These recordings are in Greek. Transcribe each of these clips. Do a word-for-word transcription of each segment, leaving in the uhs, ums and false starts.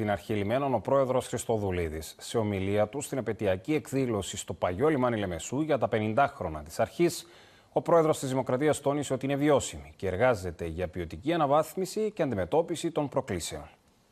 στην Αρχή Λιμένων ο πρόεδρος Χριστοδουλίδης. Σε ομιλία του στην επετειακή εκδήλωση στο Παλιό Λιμάνι Λεμεσού για τα πενηντάχρονα της Αρχής, ο πρόεδρος της Δημοκρατίας τόνισε ότι είναι βιώσιμη και εργάζεται για ποιοτική αναβάθμιση και αντιμετώπιση των προκλήσεων.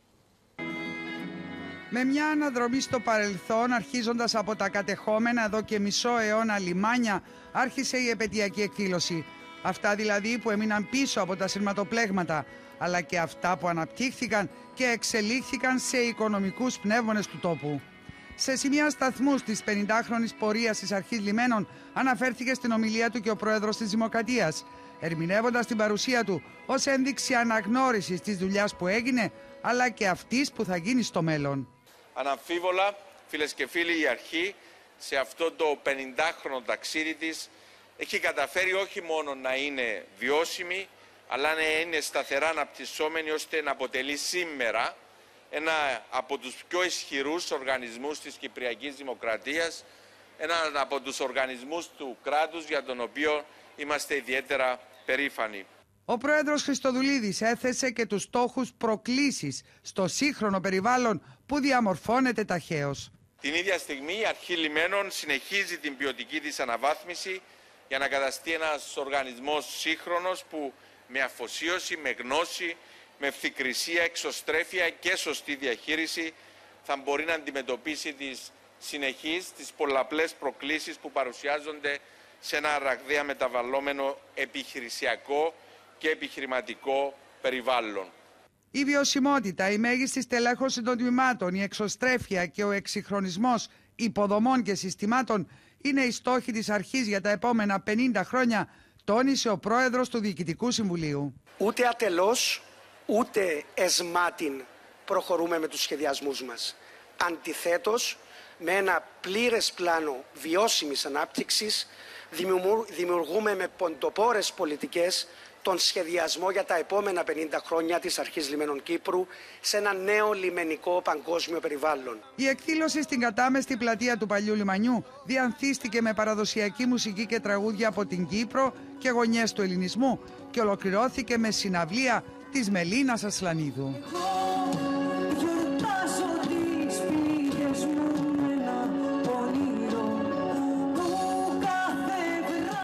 Με μια αναδρομή στο παρελθόν, αρχίζοντας από τα κατεχόμενα εδώ και μισό αιώνα λιμάνια, άρχισε η επετειακή εκδήλωση. Αυτά δηλαδή που έμειναν πίσω από τα σειρματοπλέγματα, αλλά και αυτά που αναπτύχθηκαν και εξελίχθηκαν σε οικονομικούς πνεύμονες του τόπου. Σε σημεία σταθμούς της πενηντάχρονης πορείας της Αρχής Λιμένων αναφέρθηκε στην ομιλία του και ο πρόεδρος της Δημοκρατίας, ερμηνεύοντας την παρουσία του ως ένδειξη αναγνώρισης της δουλειάς που έγινε, αλλά και αυτής που θα γίνει στο μέλλον. Αναμφίβολα, φίλες και φίλοι, η Αρχή σε αυτό το πενηντάχρονο ταξίδι της έχει καταφέρει όχι μόνο να είναι βιώσιμη, αλλά να είναι σταθερά αναπτυσσόμενη ώστε να αποτελεί σήμερα ένα από τους πιο ισχυρούς οργανισμούς της Κυπριακής Δημοκρατίας, ένα από τους οργανισμούς του κράτους για τον οποίο είμαστε ιδιαίτερα περήφανοι. Ο πρόεδρος Χριστοδουλίδης έθεσε και τους στόχους προκλήσεις στο σύγχρονο περιβάλλον που διαμορφώνεται ταχαίως. Την ίδια στιγμή η Αρχή Λιμένων συνεχίζει την ποιοτική της αναβάθμιση για να καταστεί ένας οργανισμός σύγχρονος που με αφοσίωση, με γνώση, με ευθυκρισία, εξωστρέφεια και σωστή διαχείριση θα μπορεί να αντιμετωπίσει τις συνεχείς, τις πολλαπλές προκλήσεις που παρουσιάζονται σε ένα ραγδαία μεταβαλλόμενο επιχειρησιακό και επιχειρηματικό περιβάλλον. Η βιωσιμότητα, η μέγιστη στελέχωση των τμήματων, η εξωστρέφεια και ο εξυγχρονισμός υποδομών και συστημάτων είναι οι στόχοι της Αρχής για τα επόμενα πενήντα χρόνια, τόνισε ο πρόεδρος του Διοικητικού Συμβουλίου. Ούτε ατελώς, ούτε εσμάτιν προχωρούμε με τους σχεδιασμούς μας. Αντιθέτως, με ένα πλήρες πλάνο βιώσιμης ανάπτυξης, δημιουργούμε με ποντοπόρες πολιτικές τον σχεδιασμό για τα επόμενα πενήντα χρόνια της Αρχής Λιμένων Κύπρου σε ένα νέο λιμενικό παγκόσμιο περιβάλλον. Η εκδήλωση στην κατάμεστη πλατεία του Παλιού Λιμανιού διανθίστηκε με παραδοσιακή μουσική και τραγούδια από την Κύπρο και γωνιές του ελληνισμού και ολοκληρώθηκε με συναυλία της Μελίνας Ασλανίδου.